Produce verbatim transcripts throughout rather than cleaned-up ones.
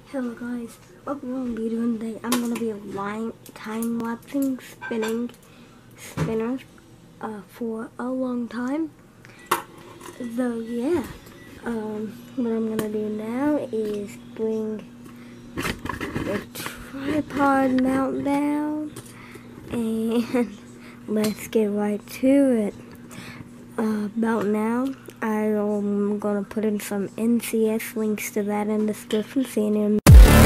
Hello guys, what we're going to be doing today, I'm going to be line, time-lapsing spinning spinners uh, for a long time. So yeah, um, what I'm going to do now is bring the tripod mount down and let's get right to it. Uh, about now, I'm going to put in some N C S links to that in the description. See you in a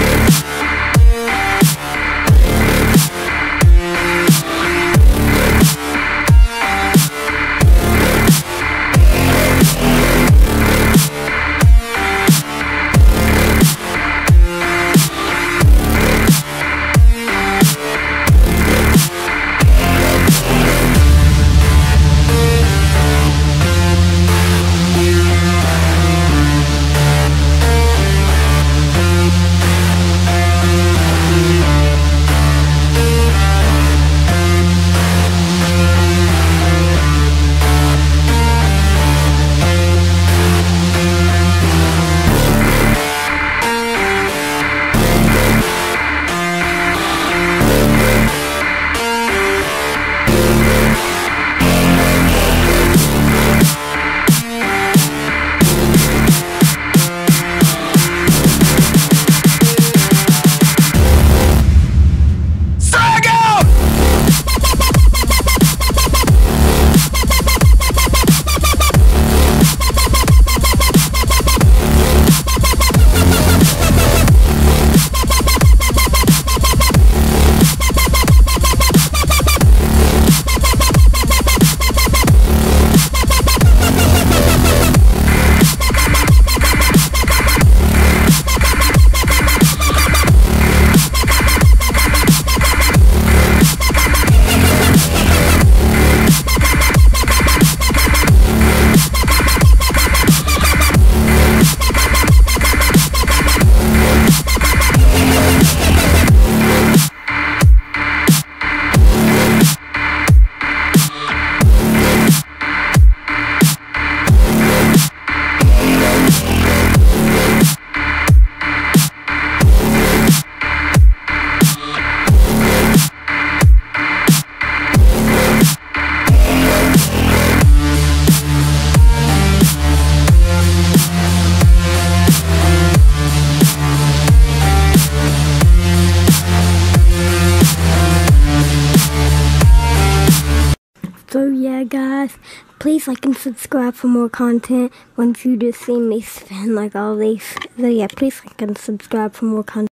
So yeah guys, please like and subscribe for more content once you just see me spin like all these. So yeah, please like and subscribe for more content.